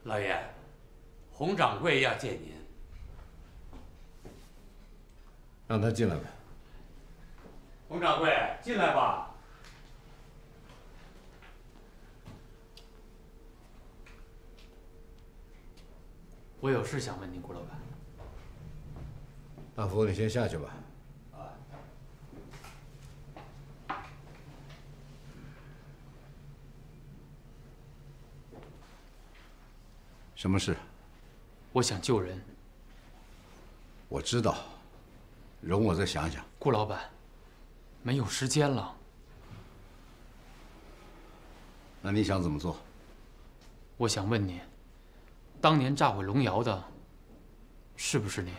老爷，洪掌柜要见您。 让他进来吧。 洪掌柜，进来吧。 我有事想问您，顾老板。 大福，你先下去吧。什么事？ 我想救人。 我知道，容我再想想。 顾老板，没有时间了。 那你想怎么做？ 我想问您，当年炸毁龙窑的，是不是您？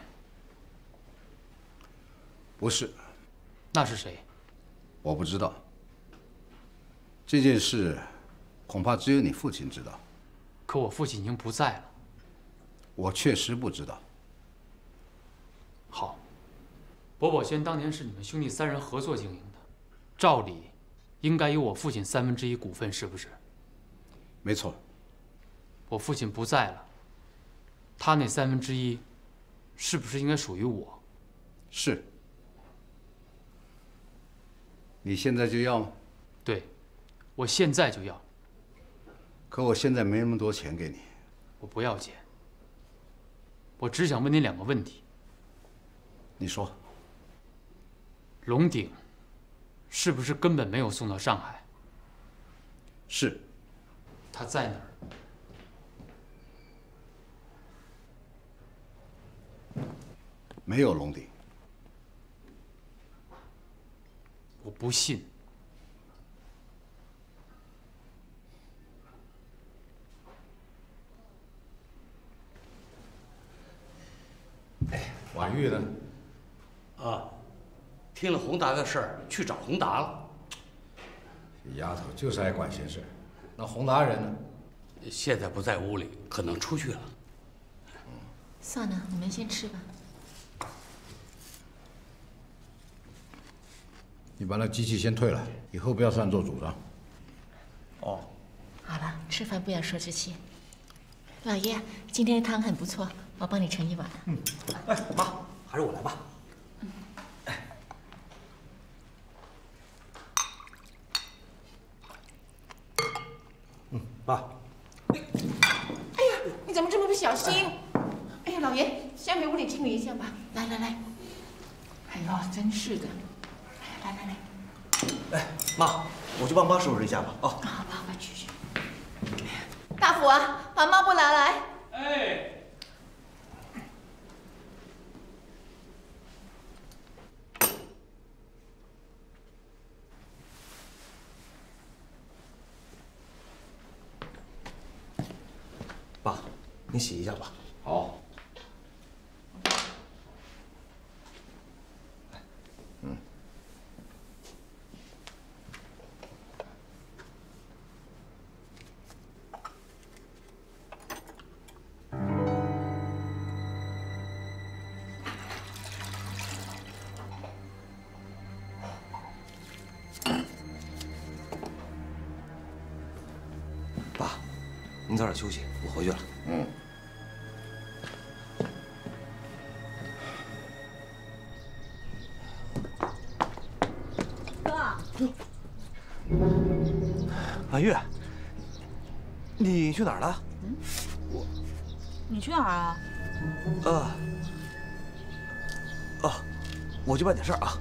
不是。 那是谁？ 我不知道。这件事，恐怕只有你父亲知道。 可我父亲已经不在了。 我确实不知道。 好，伯宝轩当年是你们兄弟3人合作经营的，照理应该有我父亲1/3股份，是不是？ 没错。 我父亲不在了，他那1/3是不是应该属于我？ 是。你现在就要吗？ 对，我现在就要。 可我现在没那么多钱给你。 我不要钱，我只想问您2个问题。 你说。 龙鼎是不是根本没有送到上海？ 是。 他在哪儿？ 没有龙鼎。 我不信。 婉玉呢？ 啊，听了宏达的事儿，去找宏达了。 这丫头就是爱管闲事。那宏达人呢？ 现在不在屋里，可能出去了。 算了，你们先吃吧。 你把那机器先退了，以后不要擅作主张。 哦。 好了，吃饭不要说这些。老爷，今天的汤很不错，我帮你盛一碗。 哎，妈，还是我来吧。爸。 哎呀，你怎么这么不小心？哎呀，老爷，先回屋里清理一下吧。来来来。哎呦，真是的。来来来。 哎，妈，我去帮妈收拾一下吧。啊。 好吧，好吧，去去。大福啊，把抹布拿来。 哎。 爸，你洗一下吧。 好。 爸，您早点休息，我回去了。 嗯。 婉玉，你去哪儿了？ 你去哪儿啊？ 我去办点事儿啊。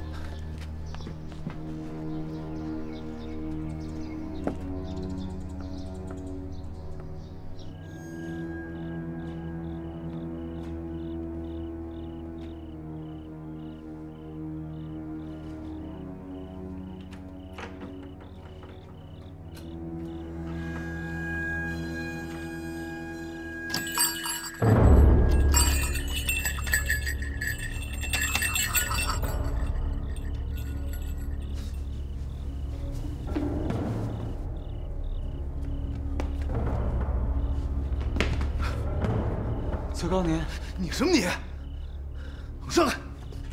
崔高年， 你什么你？上来！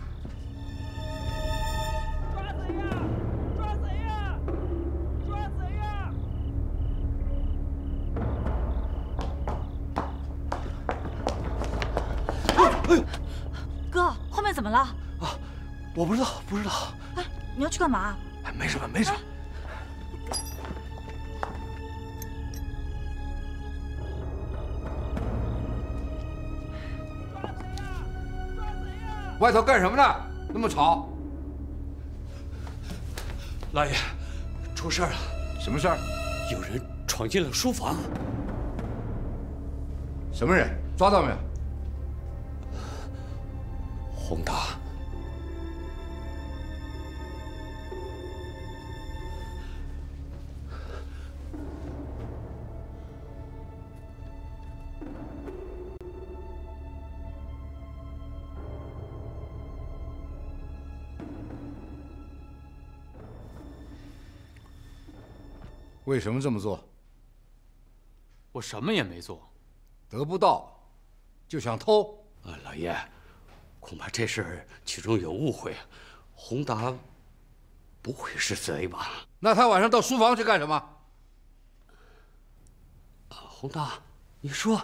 抓贼呀！抓贼呀！抓贼呀！ 怎么了？ 啊，我不知道，不知道。 哎，你要去干嘛？ 哎，没什么，没什么。 外头干什么呢？那么吵！ 老爷，出事了！ 什么事儿？ 有人闯进了书房。 什么人？抓到没有？ 宏达。 为什么这么做？ 我什么也没做。 得不到，就想偷？ 老爷，恐怕这事儿其中有误会。宏达不会是贼吧？ 那他晚上到书房去干什么？ 宏达，你说。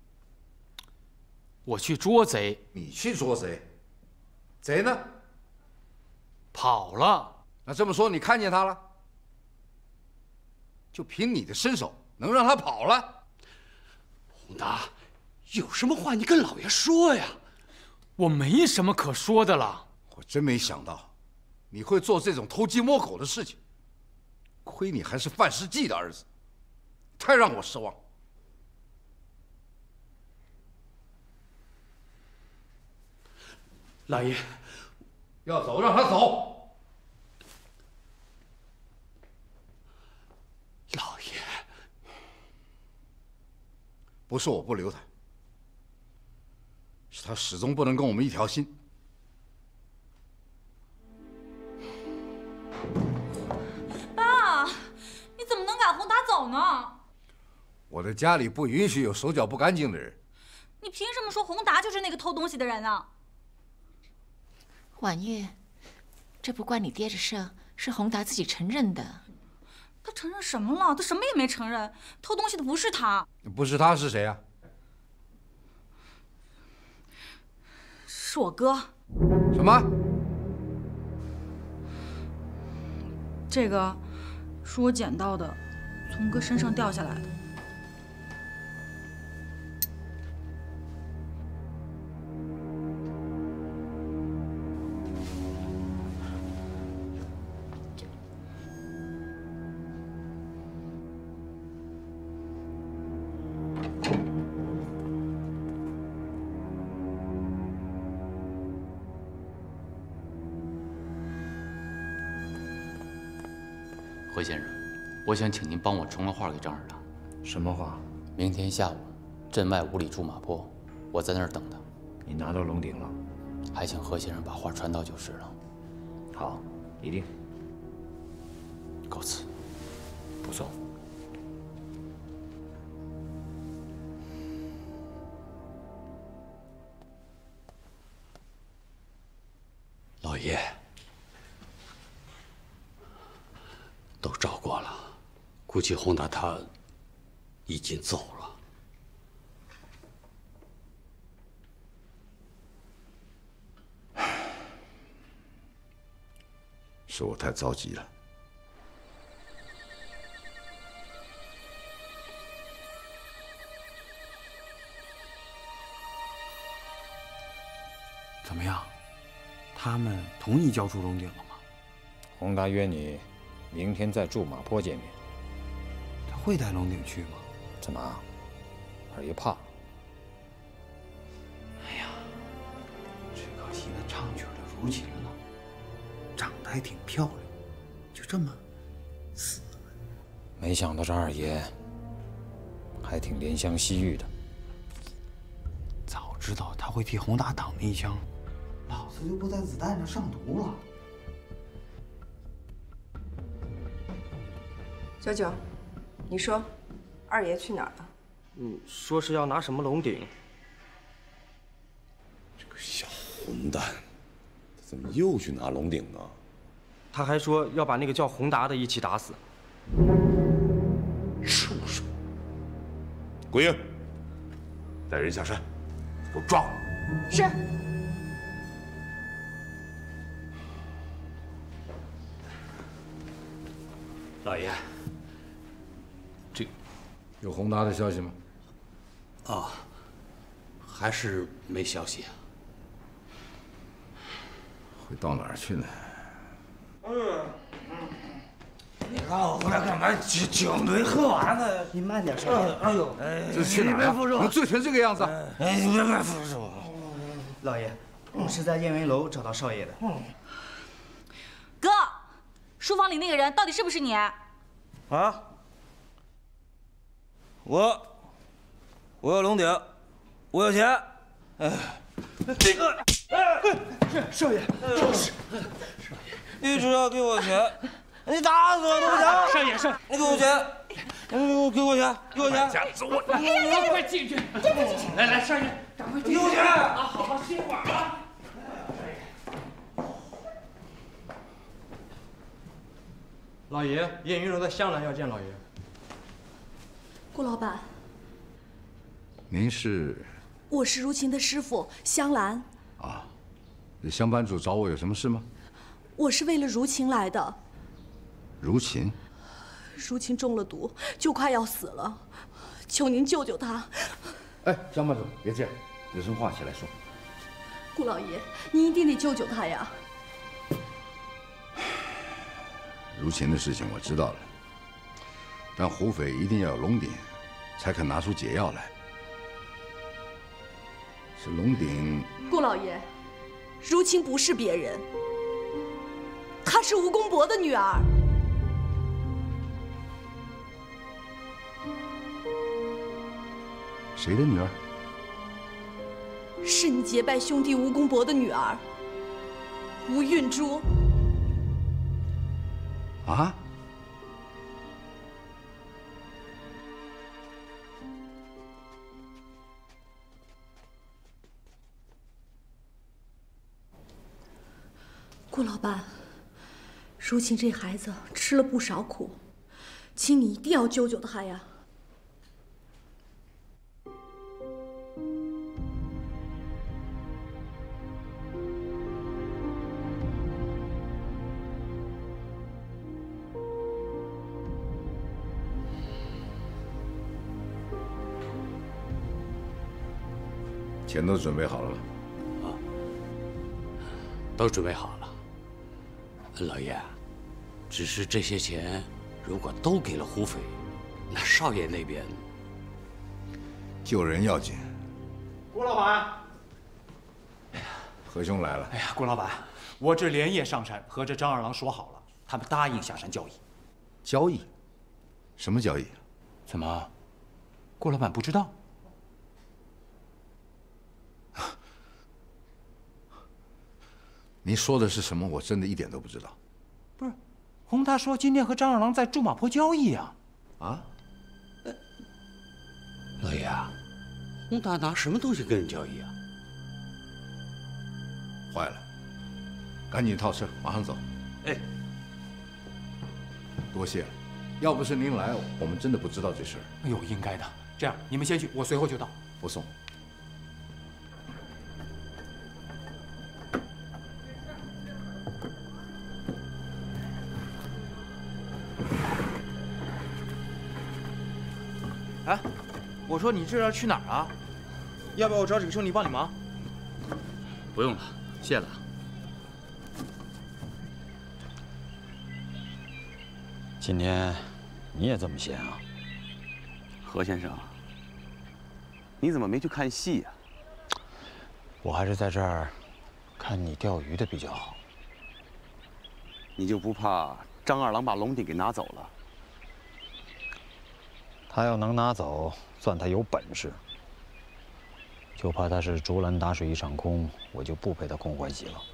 我去捉贼。 你去捉贼？贼呢？ 跑了。 那这么说，你看见他了？就凭你的身手，能让他跑了？ 宏达，有什么话你跟老爷说呀！ 我没什么可说的了。 我真没想到，你会做这种偷鸡摸狗的事情。亏你还是范世纪的儿子，太让我失望。 老爷， 要走让他走。 老爷， 不是我不留他，是他始终不能跟我们一条心。 爸，你怎么能赶宏达走呢？ 我的家里不允许有手脚不干净的人。 你凭什么说宏达就是那个偷东西的人啊？ 婉月，这不关你爹的事，是宏达自己承认的。 他承认什么了？他什么也没承认，偷东西的不是他。 不是他是谁啊？ 是我哥。 什么？ 这个是我捡到的，从哥身上掉下来的。 何先生，我想请您帮我传个话给张二郎。 什么话？ 明天下午，镇外5里驻马坡，我在那儿等他。 你拿到龙鼎了？ 还请何先生把话传到就是了。 好，一定。 告辞。 不送。 老爷，都找过了，估计宏达他已经走了。 是我太着急了。 怎么样？他们同意交出龙鼎了吗？ 宏达约你明天在驻马坡见面。 他会带龙鼎去吗？ 怎么？二爷怕？ 哎呀，只可惜他唱曲的如琴了，长得还挺漂亮，就这么死了。 没想到这二爷还挺怜香惜玉的。 早知道他会替宏达挡那一枪，老子就不在子弹上上毒了。 九九，你说，二爷去哪儿了？ 说是要拿什么龙鼎？ 这个小混蛋，他怎么又去拿龙鼎呢？ 他还说要把那个叫宏达的一起打死。 畜生！桂英，带人下山，给我抓！ 是。 老爷， 有宏达的消息吗？ 啊，还是没消息啊。 会到哪儿去呢？ 你让我回来干嘛？警队喝完了，你慢点说。哎呦， 这是去哪儿啊？能醉成这个样子？ 哎，你别扶着我。老爷，我是在燕云楼找到少爷的。 哥，书房里那个人到底是不是你？ 啊？我有龙鼎，我有钱。这个，少爷，你只要给我钱，你打死我都不行。 少爷， 你给我钱，给我钱，给我钱。 吓死我了！快进去！来，少爷，赶快进去！ 给我钱！ 啊，好，歇会儿啊。 老爷，燕云楼的香兰要见老爷。 顾老板， 您是？ 我是如晴的师傅香兰。 啊，香班主找我有什么事吗？ 我是为了如晴来的。 如晴？ 如晴中了毒，就快要死了，求您救救她。 哎，香班主，别这样，有什么话起来说。 顾老爷，您一定得救救她呀。 如晴的事情我知道了，但胡匪一定要有龙鼎，才肯拿出解药来。是龙鼎。 顾老爷，如晴不是别人，她是吴公伯的女儿。 谁的女儿？ 是你结拜兄弟吴公伯的女儿，吴运珠。 啊？ 顾老板，如晴这孩子吃了不少苦，请你一定要救救她呀！ 钱都准备好了吗？ 啊，都准备好了。老爷，只是这些钱如果都给了胡匪，那少爷那边救人要紧。 顾老板， 何兄来了。 哎呀，顾老板，我这连夜上山和这张二郎说好了，他们答应下山交易。 交易？什么交易？ 怎么，顾老板不知道？ 您说的是什么？我真的一点都不知道。 不是，洪大说今天和张二郎在驻马坡交易啊。 啊？ 老爷，洪大拿什么东西跟人交易啊？ 坏了，赶紧套车，马上走。 哎， 多谢了，要不是您来，我们真的不知道这事儿。 哎呦，应该的。这样，你们先去，我随后就到。 不送。 哎，我说你这要去哪儿啊？要不要我找几个兄弟帮你忙？ 不用了，谢了。 今天你也这么闲啊？ 何先生，你怎么没去看戏呀？ 我还是在这儿看你钓鱼的比较好。 你就不怕张二郎把龙鼎给拿走了？ 他要能拿走，算他有本事。就怕他是竹篮打水一场空，我就不陪他空欢喜了。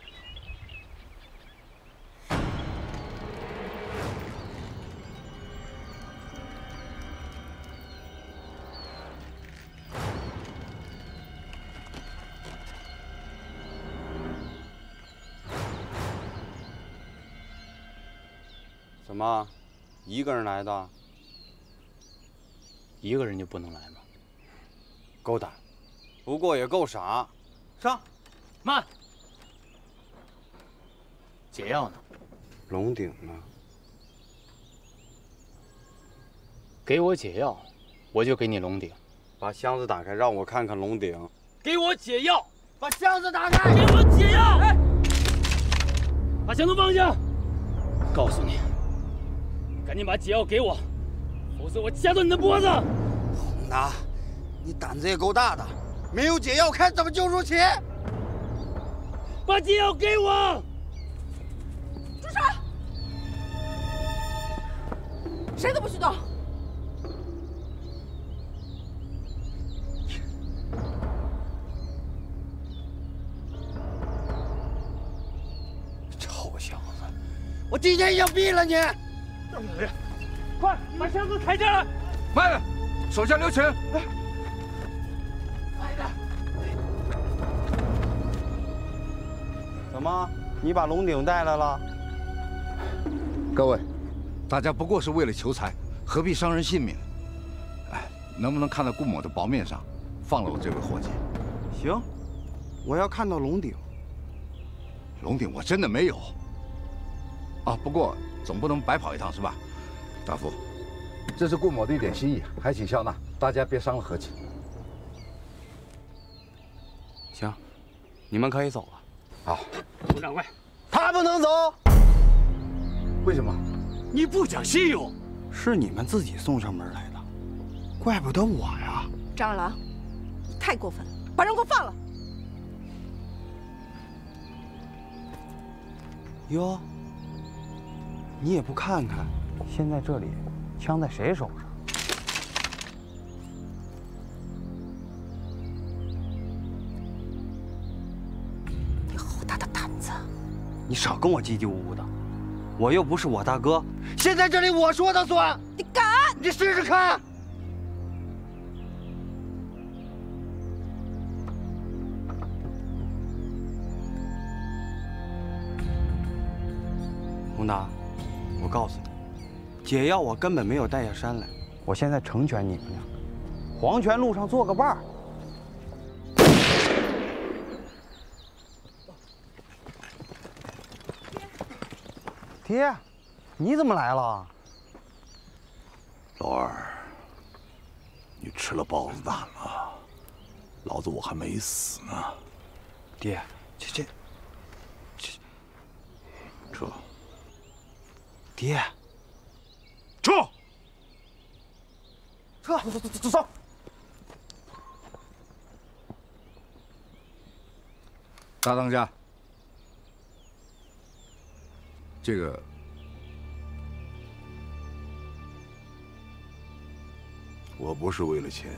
怎么，一个人来的？ 一个人就不能来吗？ 够胆，不过也够傻。上， 慢。解药呢？ 龙鼎呢？ 给我解药，我就给你龙鼎。 把箱子打开，让我看看龙鼎。 给我解药， 把箱子打开，给我解药。哎， 把箱子放下。告诉你，赶紧把解药给我，否则我掐断你的脖子。 洪达，你胆子也够大的，没有解药看怎么救如琪？ 把解药给我。 住手！谁都不许动！ 臭小子，我今天要毙了你！ 快把箱子抬下来！ 慢点，手下留情。 快点！ 怎么，你把龙鼎带来了？ 各位，大家不过是为了求财，何必伤人性命？哎，能不能看到顾某的薄面上放了我这位伙计？ 行，我要看到龙鼎。 龙鼎我真的没有。啊，不过总不能白跑一趟是吧？大夫，这是顾某的一点心意，还请笑纳，大家别伤了和气。 行，你们可以走了。 好， 洪掌柜， 他不能走。 为什么？ 你不讲信用，是你们自己送上门来的，怪不得我呀。 张二郎，你太过分了，把人给我放了！ 哟，你也不看看，现在这里枪在谁手上？ 你好大的胆子！ 你少跟我唧唧呜呜的，我又不是我大哥，现在这里我说的算。 你敢？ 你试试看。洪达，我告诉你，解药我根本没有带下山来，我现在成全你们两个，黄泉路上做个伴儿。爹，你怎么来了？ 老二，你吃了豹子胆了，老子我还没死呢。 爹，这， 撤。 爹， 撤！ 走。 大当家，这个我不是为了钱。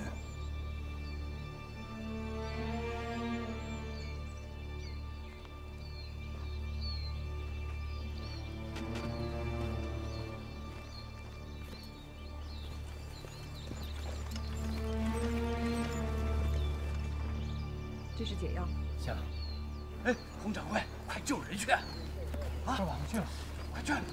这是解药。 行。 哎，洪掌柜，快救人去！啊， 这晚上去了， 快去！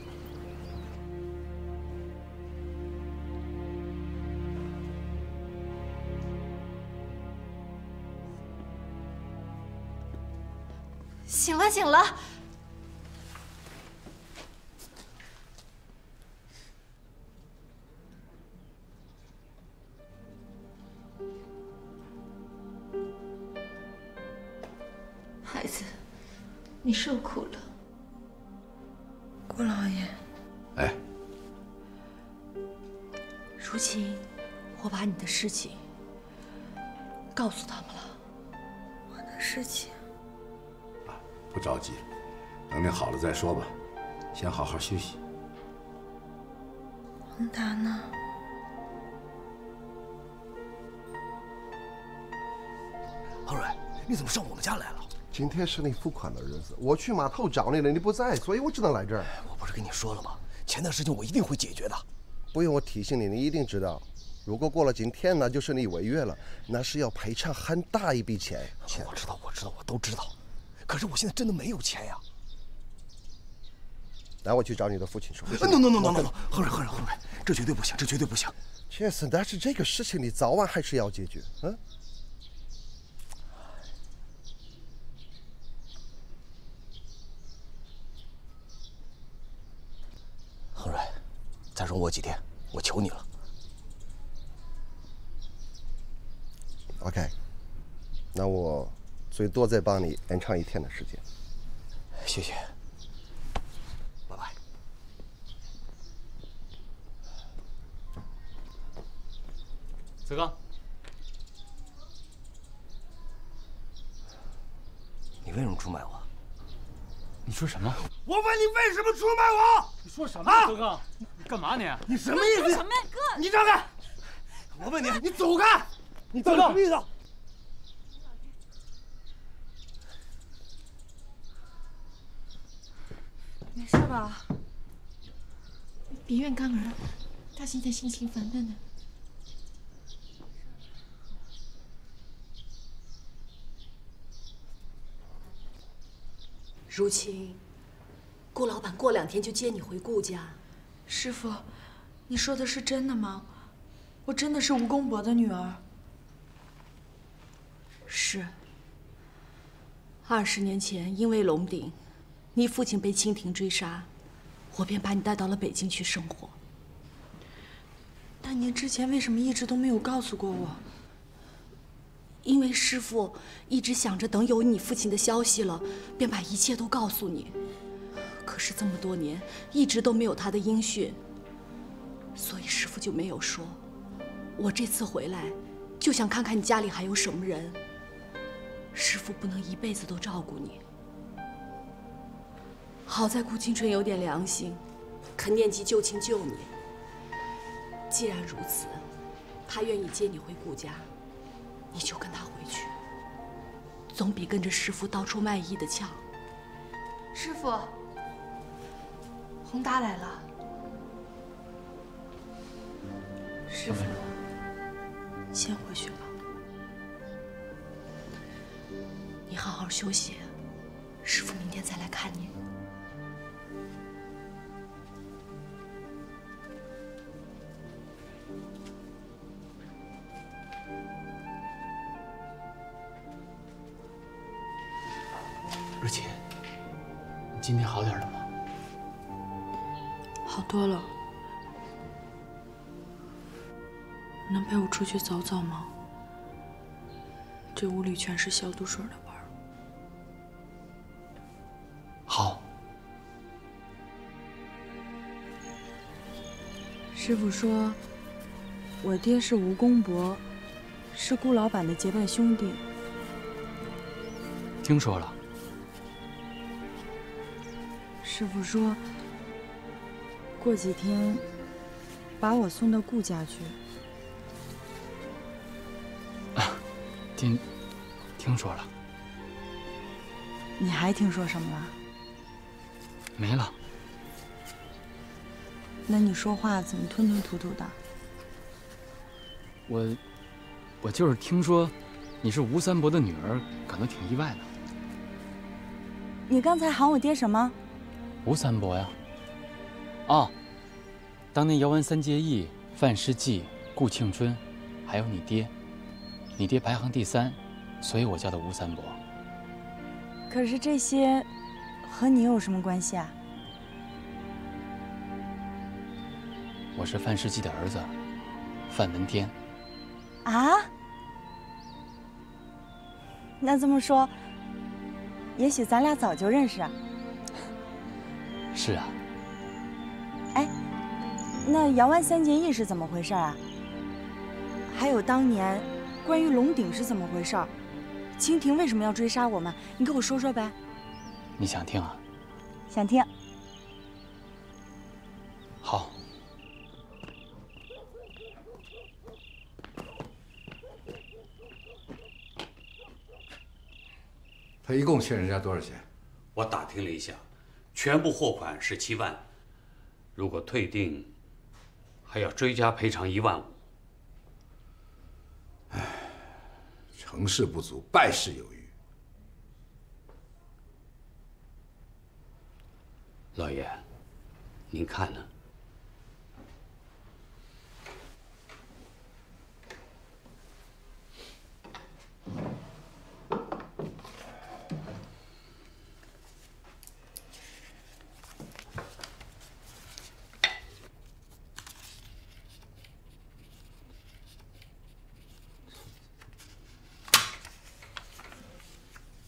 醒了，醒了。 孩子，你受苦了。 顾老爷， 哎， 如琴，我把你的事情告诉他们了。 我的事情， 不着急，等你好了再说吧，先好好休息。 洪达呢？ 恒蕊，你怎么上我们家来了？ 今天是你付款的日子，我去码头找你了，你不在，所以我只能来这儿。 我不是跟你说了吗？钱的事情我一定会解决的。 不用我提醒你，你一定知道。如果过了今天，那就是你违约了，那是要赔偿很大一笔钱。 我知道，我都知道。可是我现在真的没有钱呀。 那我去找你的父亲说。 No，恒蕊，这绝对不行，这绝对不行。 切斯，但是这个事情你早晚还是要解决，嗯。 恒蕊，再容我几天，我求你了。 OK， 那我最多再帮你延长1天的时间。 谢谢。 拜拜。 子刚， 你为什么出卖我？ 你说什么？ 我问你为什么出卖我？ 你说什么，子刚？你干嘛你？ 你什么意思？ 什么呀，哥？ 你让开！我问你，你走开！你到底什么意思？ 没事吧？ 别怨刚儿，他现在心情烦闷呢。 如晴，顾老板过2天就接你回顾家。 师傅，你说的是真的吗？我真的是吴公伯的女儿。 是。20年前，因为龙鼎，你父亲被清廷追杀，我便把你带到了北京去生活。 但您之前为什么一直都没有告诉过我？ 因为师父一直想着等有你父亲的消息了，便把一切都告诉你。可是这么多年，一直都没有他的音讯，所以师父就没有说。我这次回来，就想看看你家里还有什么人。师父不能一辈子都照顾你。好在顾青春有点良心，肯念及旧情救你。既然如此，他愿意接你回顾家。你就跟他回去，总比跟着师父到处卖艺的强。 师傅，宏达来了。师傅，先回去吧。 你好好休息，师父明天再来看你。 日琴，你今天好点了吗？ 好多了。能陪我出去走走吗？这屋里全是消毒水的味儿。 好。 师傅说，我爹是吴公伯，是顾老板的结拜兄弟。 听说了。 师傅说，过几天把我送到顾家去。 听说了。 你还听说什么了？ 没了。 那你说话怎么吞吞吐吐的？ 我就是听说你是吴三伯的女儿，感到挺意外的。 你刚才喊我爹什么？ 吴三伯呀。哦，当年姚完三结义、范世纪、顾庆春，还有你爹，你爹排行第3，所以我叫他吴三伯。 可是这些和你有什么关系啊？ 我是范世纪的儿子，范文天。 啊？那这么说，也许咱俩早就认识啊。 是啊。 哎，那姚湾三结义是怎么回事啊？还有当年关于龙鼎是怎么回事？清廷为什么要追杀我们？你给我说说呗。 你想听啊？ 想听。 好。 他一共欠人家多少钱？ 我打听了一下，全部货款是7万，如果退订，还要追加赔偿1万5。 唉，成事不足，败事有余。 老爷，您看呢？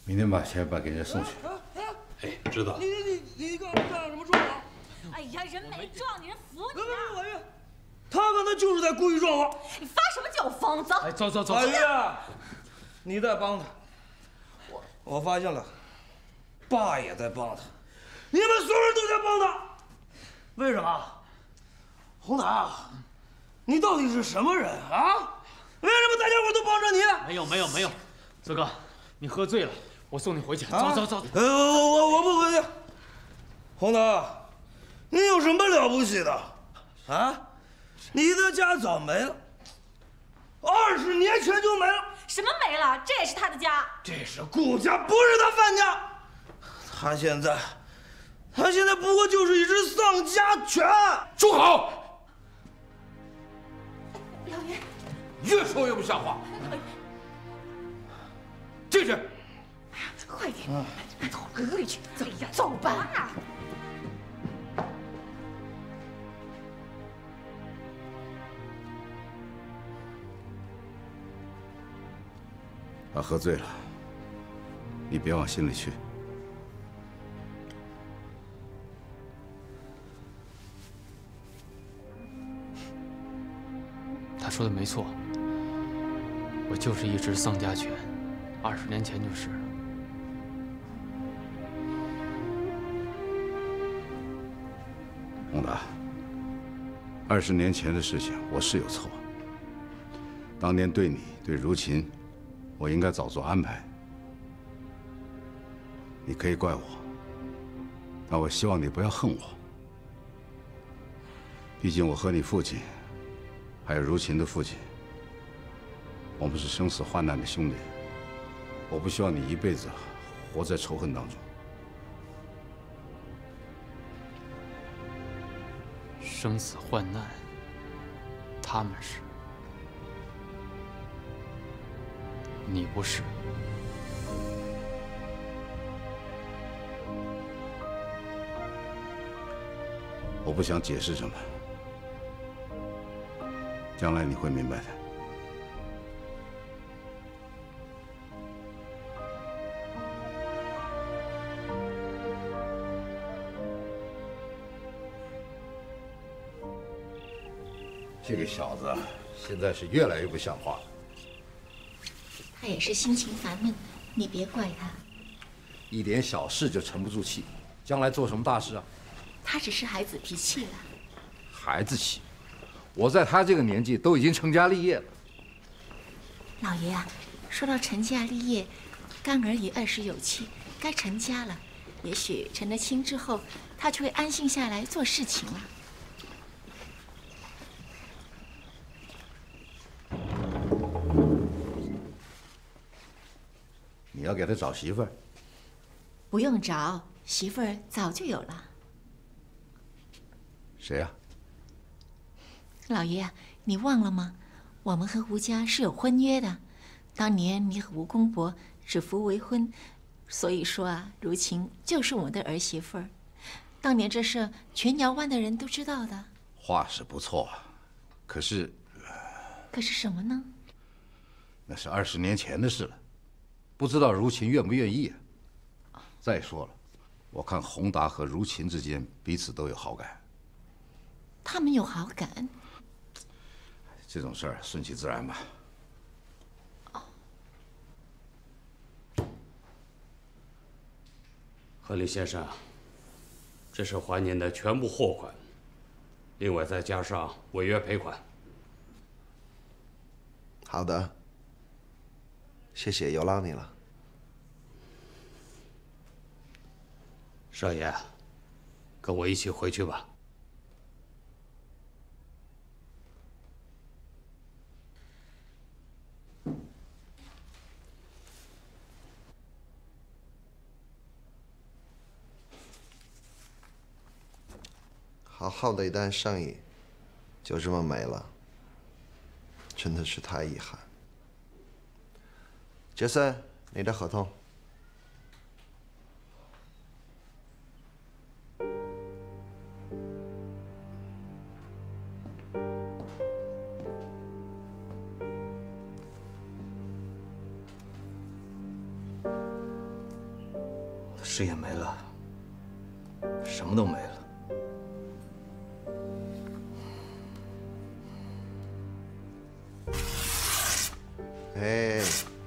明天把钱给人家送去。 哎，知道。 你干什么撞我？ 哎呀，人没撞你，人扶你呢。 老岳，他刚才就是在故意撞我。 你发什么酒疯？走。 哎，走。 老岳，你在帮他。我发现了，爸也在帮他，你们所有人都在帮他。为什么？红塔，你到底是什么人啊？为什么大家伙都帮着你？ 没有，泽哥，你喝醉了，我送你回去。走。 我不回去。红塔，你有什么了不起的？啊？你的家早没了，20年前就没了。 什么没了？这也是他的家。 这是顾家，不是他范家。他现在不过就是一只丧家犬。 住口！ 老爷， 越说越不像话。进去。 快点，走回屋里去。走吧。 他喝醉了，你别往心里去。 他说的没错，我就是一只丧家犬，20年前就是。 洪达，20年前的事情我是有错，当年对你对如琴。我应该早做安排，你可以怪我，但我希望你不要恨我。毕竟我和你父亲，还有如琴的父亲，我们是生死患难的兄弟。我不希望你一辈子活在仇恨当中。 生死患难，他们是。你不是， 我不想解释什么，将来你会明白的。这个小子现在是越来越不像话了。 他也是心情烦闷，你别怪他。 一点小事就沉不住气，将来做什么大事啊？ 他只是孩子脾气了。 孩子气，我在他这个年纪都已经成家立业了。 老爷啊，说到成家立业，干儿也20有7，该成家了。也许成了亲之后，他就会安心下来做事情了。 你要给他找媳妇儿？ 不用找，媳妇儿早就有了。 谁呀？ 老爷，你忘了吗？我们和吴家是有婚约的。当年你和吴公伯指腹为婚，所以说啊，如琴就是我们的儿媳妇儿。当年这事，全瑶湾的人都知道的。 话是不错，可是什么呢？ 那是20年前的事了。不知道如琴愿不愿意啊？再说了，我看宏达和如琴之间彼此都有好感。 他们有好感？ 这种事儿顺其自然吧。 何李先生，这是还您的全部货款，另外再加上违约赔款。 好的。谢谢，有劳你了。 少爷，跟我一起回去吧。 好好的一单生意，就这么没了，真的是太遗憾。杰森，你的合同。 事业没了，什么都没了。 哎，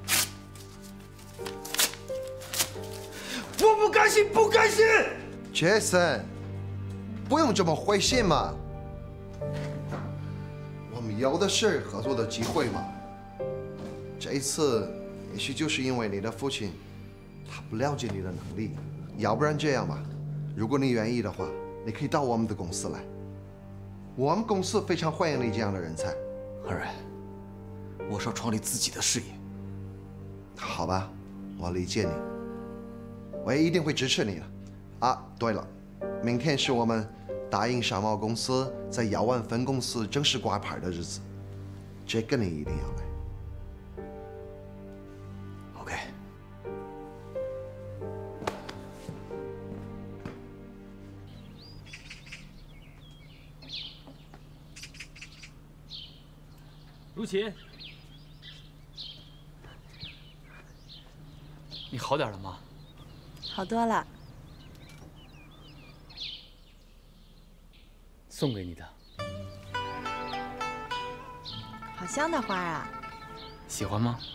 我不甘心，不甘心！ 杰森，不用这么灰心嘛。我们有的是合作的机会嘛。这一次，也许就是因为你的父亲，他不了解你的能力。要不然这样吧，如果你愿意的话，你可以到我们的公司来。我们公司非常欢迎你这样的人才。 二人，我是要创立自己的事业。 好吧，我理解你，我也一定会支持你的。啊，对了，明天是我们大英商贸公司在遥湾分公司正式挂牌的日子，这个你一定要来。 OK。 如琴，你好点了吗？ 好多了。 送给你的， 好香的花啊！ 喜欢吗？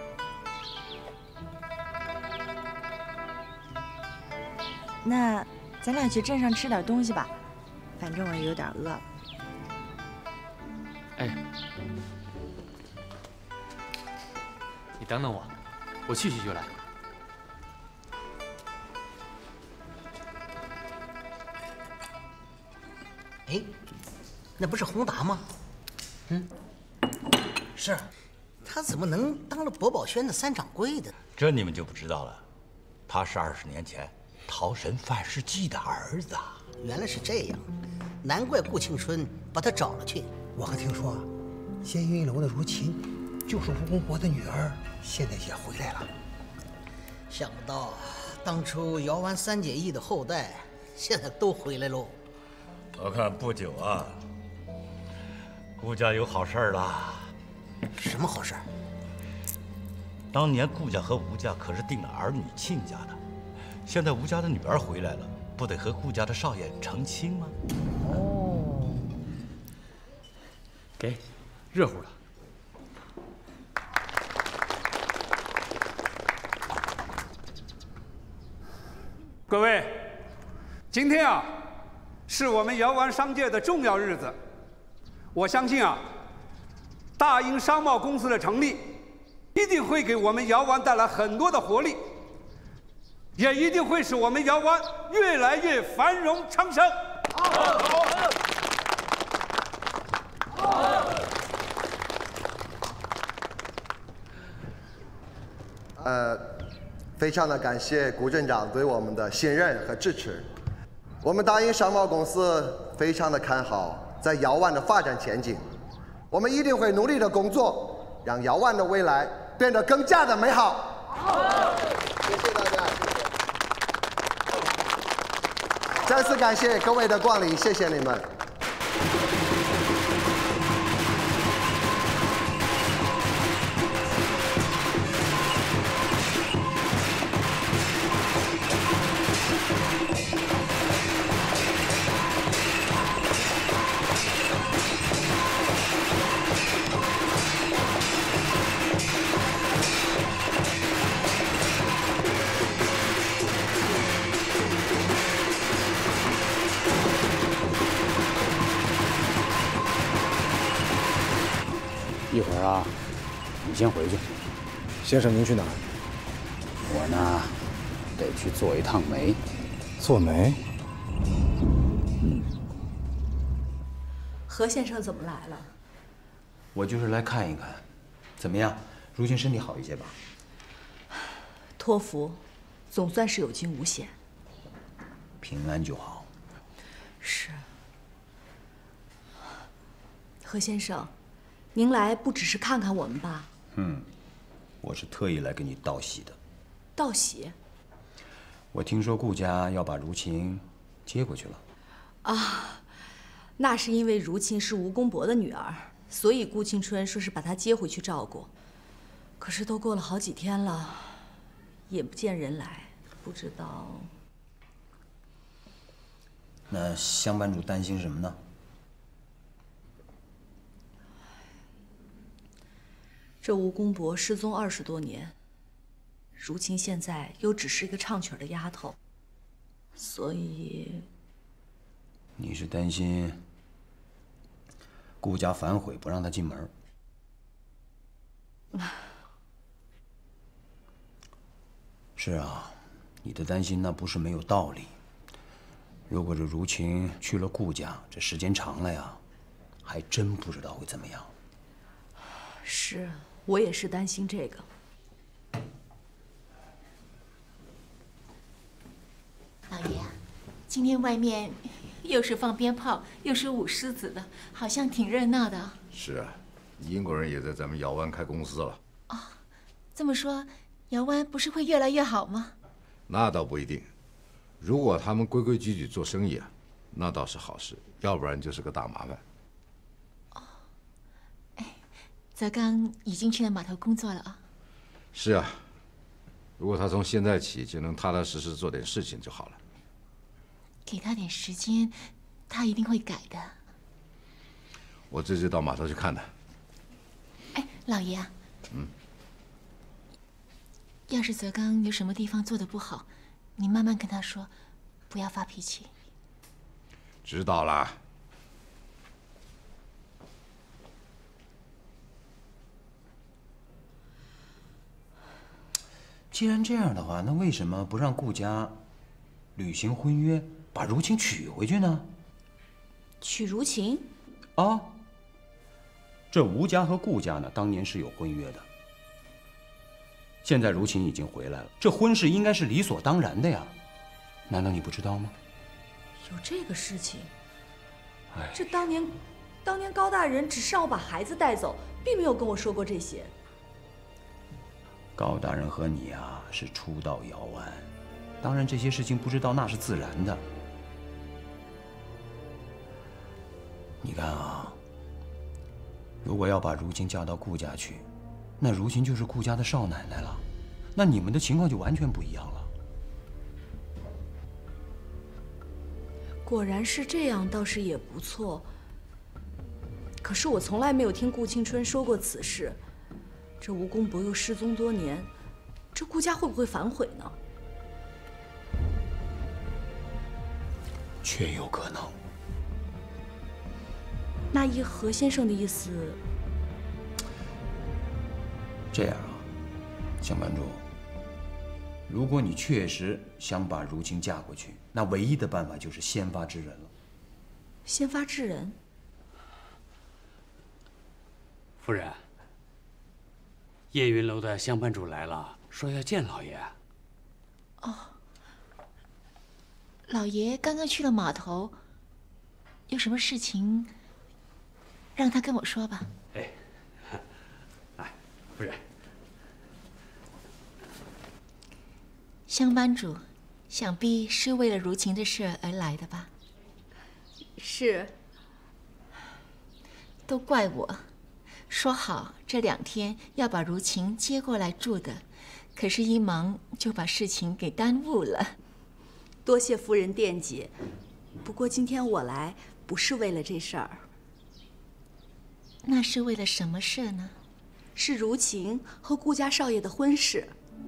那咱俩去镇上吃点东西吧，反正我也有点饿了。 哎，你等等我，我去就来。 哎，那不是宏达吗？嗯，是，他怎么能当了博宝轩的三掌柜的？ 这你们就不知道了，他是20年前桃神范世纪的儿子。 原来是这样，难怪顾庆春把他找了去。 我还听说，仙云楼的如琴就是吴公伯的女儿，现在也回来了。 想不到，当初姚湾三结义的后代，现在都回来喽。 我看不久啊，顾家有好事儿了。 什么好事儿？ 当年顾家和吴家可是定了儿女亲家的，现在吴家的女儿回来了，不得和顾家的少爷成亲吗？ 哦， 给，热乎了。 各位，今天啊，是我们遥湾商界的重要日子。我相信啊，大英商贸公司的成立，一定会给我们遥湾带来很多的活力，也一定会使我们遥湾越来越繁荣昌盛。 非常的感谢顾镇长对我们的信任和支持。我们大英商贸公司非常的看好在遥湾的发展前景，我们一定会努力的工作，让遥湾的未来变得更加的美好。谢谢大家，再次感谢各位的光临，谢谢你们。 一会儿啊，你先回去。 先生，您去哪儿？ 我呢，得去做一趟媒。 做媒？ 何先生怎么来了？ 我就是来看一看，怎么样？如今身体好一些吧？ 托福，总算是有惊无险。 平安就好。 是。何先生，您来不只是看看我们吧？ 我是特意来给你道喜的。 道喜？ 我听说顾家要把如琴接过去了。 啊，那是因为如琴是吴公伯的女儿，所以顾庆春说是把她接回去照顾。可是都过了好几天了，也不见人来，不不知道。 那乡班主担心什么呢？ 这吴公伯失踪20多年，如今现在又只是一个唱曲的丫头，所以你是担心顾家反悔不让他进门？是啊，你的担心那不是没有道理。如果这如晴去了顾家，这时间长了呀，还真不知道会怎么样。 是，我也是担心这个。 老爷，今天外面又是放鞭炮，又是舞狮子的，好像挺热闹的。 是啊，英国人也在咱们姚湾开公司了。 哦，这么说，姚湾不是会越来越好吗？ 那倒不一定。如果他们规规矩矩做生意啊，那倒是好事；要不然就是个大麻烦。 泽刚已经去了码头工作了啊。 是啊，如果他从现在起就能踏踏实实做点事情就好了。 给他点时间，他一定会改的。 我这就到码头去看他。 哎，老爷啊，要是泽刚有什么地方做得不好，你慢慢跟他说，不要发脾气。 知道啦。 既然这样的话，那为什么不让顾家履行婚约，把如晴娶回去呢？ 娶如晴？ 啊，这吴家和顾家呢，当年是有婚约的。现在如晴已经回来了，这婚事应该是理所当然的呀，难道你不知道吗？ 有这个事情？ 哎， 这当年高大人只是让我把孩子带走，并没有跟我说过这些。 高大人和你啊是初到姚湾，当然这些事情不知道那是自然的。你看啊，如果要把如晴嫁到顾家去，那如晴就是顾家的少奶奶了，那你们的情况就完全不一样了。 果然是这样，倒是也不错。可是我从来没有听顾庆春说过此事。这吴公伯又失踪多年，这顾家会不会反悔呢？ 确有可能。 那依何先生的意思， 这样啊，乡班主，如果你确实想把如晴嫁过去，那唯一的办法就是先发制人了。 先发制人？ 夫人，叶云楼的乡班主来了，说要见老爷。 哦，老爷刚刚去了码头，有什么事情，让他跟我说吧。 哎，来，夫人。 乡班主，想必是为了如晴的事而来的吧？ 是。 都怪我。说好这2天要把如晴接过来住的，可是一忙就把事情给耽误了。 多谢夫人惦记，不过今天我来不是为了这事儿。 那是为了什么事呢？ 是如晴和顾家少爷的婚事。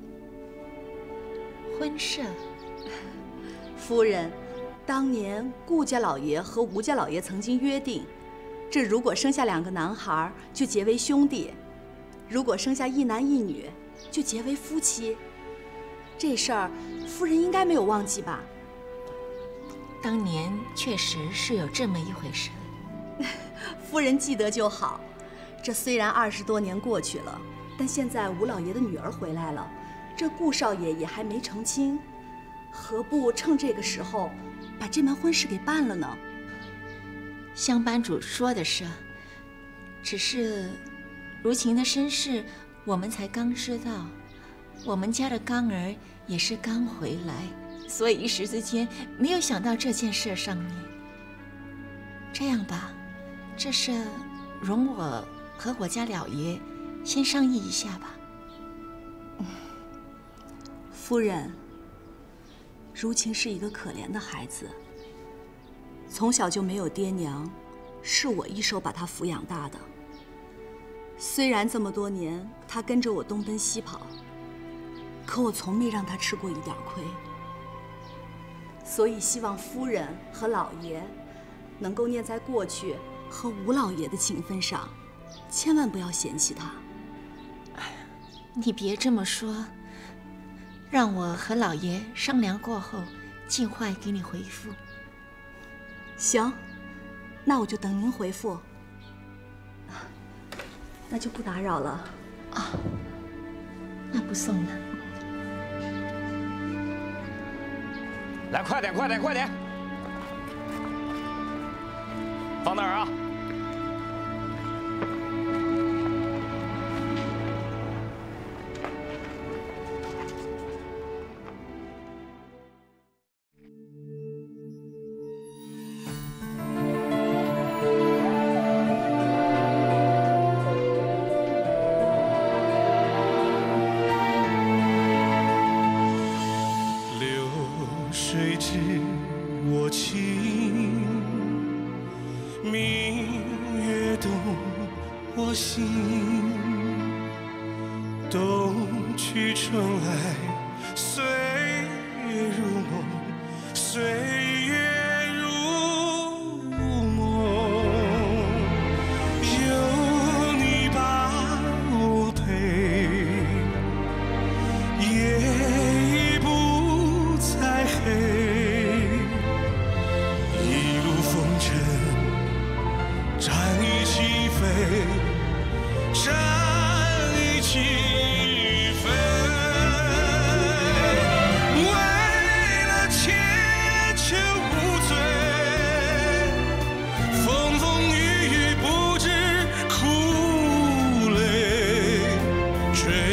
婚事？ 夫人，当年顾家老爷和吴家老爷曾经约定，这如果生下2个男孩，就结为兄弟；如果生下1男1女，就结为夫妻。这事儿，夫人应该没有忘记吧？ 当年确实是有这么一回事。 夫人记得就好。这虽然20多年过去了，但现在吴老爷的女儿回来了，这顾少爷也还没成亲，何不趁这个时候，把这门婚事给办了呢？ 乡班主说的是，只是如晴的身世我们才刚知道，我们家的刚儿也是刚回来，所以一时之间没有想到这件事上面。这样吧，这事容我和我家老爷先商议一下吧。 夫人， 如晴是一个可怜的孩子，从小就没有爹娘，是我一手把她抚养大的。虽然这么多年她跟着我东奔西跑，可我从没让她吃过一点亏。所以希望夫人和老爷能够念在过去和吴老爷的情分上，千万不要嫌弃她。 你别这么说，让我和老爷商量过后，尽快给你回复。 行，那我就等您回复。那就不打扰了。 啊，那不送了。 来，快点，快点，快点！放那儿啊！ 追